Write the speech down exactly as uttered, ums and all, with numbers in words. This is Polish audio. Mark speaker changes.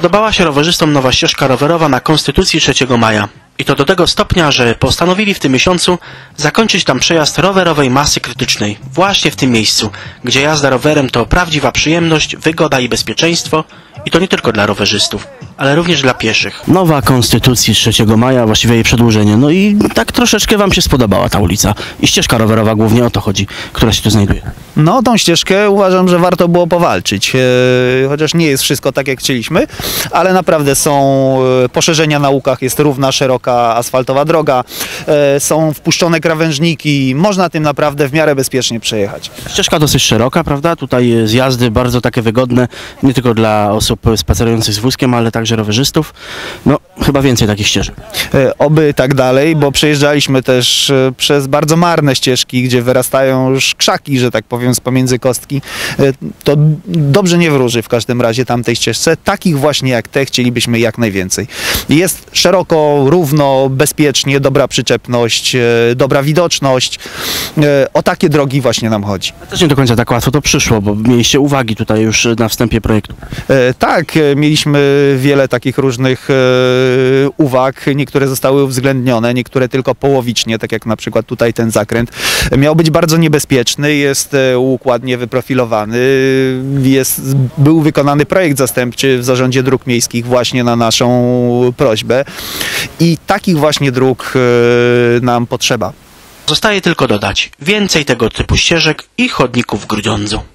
Speaker 1: Spodobała się rowerzystom nowa ścieżka rowerowa na Konstytucji trzeciego maja. I to do tego stopnia, że postanowili w tym miesiącu zakończyć tam przejazd rowerowej masy krytycznej. Właśnie w tym miejscu, gdzie jazda rowerem to prawdziwa przyjemność, wygoda i bezpieczeństwo. I to nie tylko dla rowerzystów, ale również dla pieszych. Nowa Konstytucji trzeciego maja, właściwie jej przedłużenie. No i tak troszeczkę wam się spodobała ta ulica. I ścieżka rowerowa głównie o to chodzi, która się tu znajduje.
Speaker 2: No, tą ścieżkę uważam, że warto było powalczyć. E, chociaż nie jest wszystko tak, jak chcieliśmy, ale naprawdę są e, poszerzenia na łukach, jest równa, szeroka, asfaltowa droga, e, są wpuszczone krawężniki, można tym naprawdę w miarę bezpiecznie przejechać.
Speaker 1: Ścieżka dosyć szeroka, prawda? Tutaj zjazdy bardzo takie wygodne, nie tylko dla osób spacerujących z wózkiem, ale także rowerzystów. No, chyba więcej takich ścieżek.
Speaker 2: E, oby tak dalej, bo przejeżdżaliśmy też e, przez bardzo marne ścieżki, gdzie wyrastają już krzaki, że tak powiem, z pomiędzy kostki. E, to dobrze nie wróży w każdym razie tamtej ścieżce. Takich właśnie jak te chcielibyśmy jak najwięcej. Jest szeroko, równo, bezpiecznie, dobra przyczepność, e, dobra widoczność. E, o takie drogi właśnie nam chodzi.
Speaker 1: Też nie do końca tak łatwo to przyszło, bo mieliście uwagi tutaj już na wstępie projektu.
Speaker 2: E, tak, e, mieliśmy wiele takich różnych e, uwag. Niektóre zostały uwzględnione, niektóre tylko połowicznie, tak jak na przykład tutaj ten zakręt. Miał być bardzo niebezpieczny, jest e, łuk ładnie wyprofilowany, jest, był wykonany projekt zastępczy w Zarządzie Dróg Miejskich właśnie na naszą prośbę i takich właśnie dróg e, nam potrzeba.
Speaker 1: Zostaje tylko dodać więcej tego typu ścieżek i chodników w Grudziądzu.